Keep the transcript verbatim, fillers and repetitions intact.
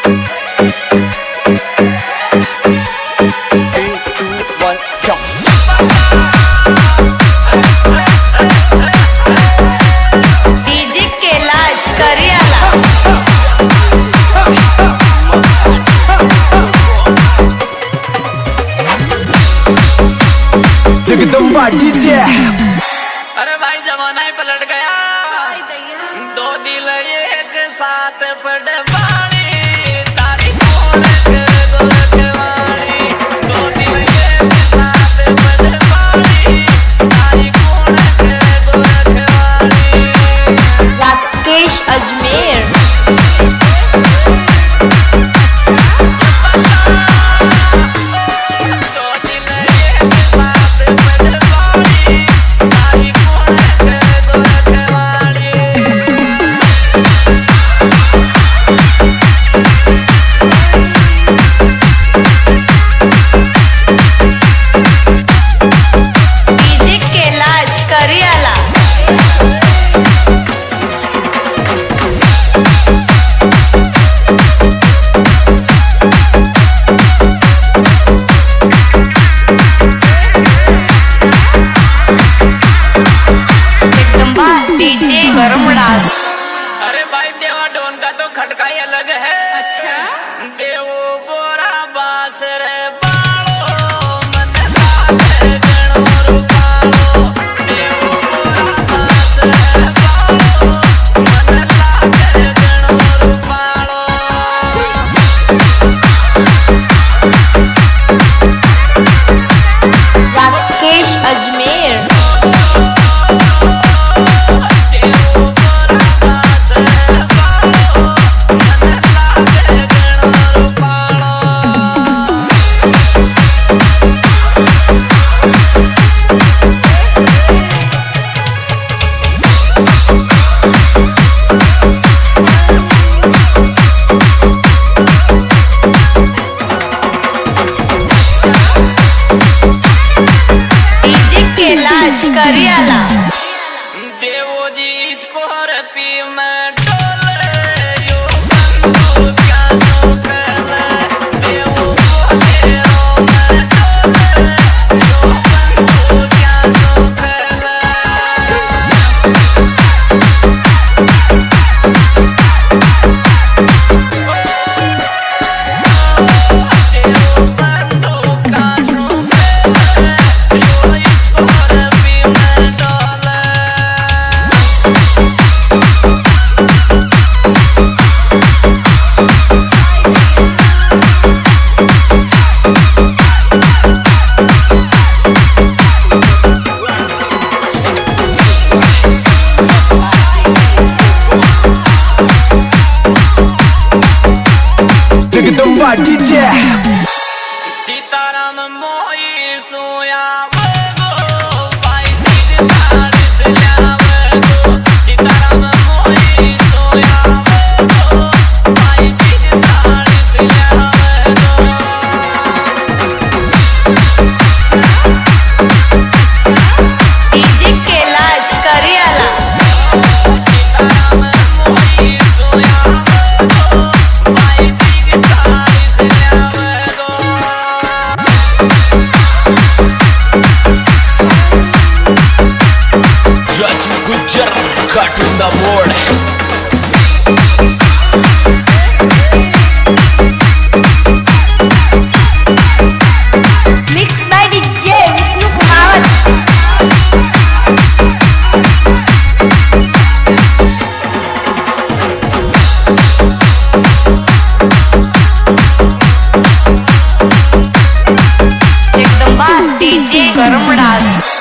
Jagdamba DJ. अरे भाई जमाना ही पलट गया, दो दिल एक साथ पड़ पानी तारी गोरखवाणी, दो दिल एक साथ पड़ पानी तारी गोरखवाणी। राकेश अजमेर। अरे भाई देवा डोन का तो खटका ही अलग है। अच्छा देवो बोरा बास रे बालो मन लागे गणो रूपालो, देवो बोरा बास रे बालो मन लागे गणो रूपालो। राकेश अजमेर। करियाला देवो जी स्कॉर्पी में डोले यो बंधु क्या सोखला, देवो बोलेरो में डोले यो बंधु क्या सोखला। देवो बंधु का सोखला यो स्कॉर्पी में डोले। जगदम्बा डीजे। सीताराम मोई सोया वो भाई सीताराम से लावो, सीताराम मोई सोया वो भाई सीताराम से लावो। डीजे कैलाश करियाला। सीताराम मोई सोया वो भाई सीताराम से लावो। राजू गुज्जर कार्टून दा मोड़। Mix by DJ Vishnu Kumar. Jagdamba DJ Karamdas.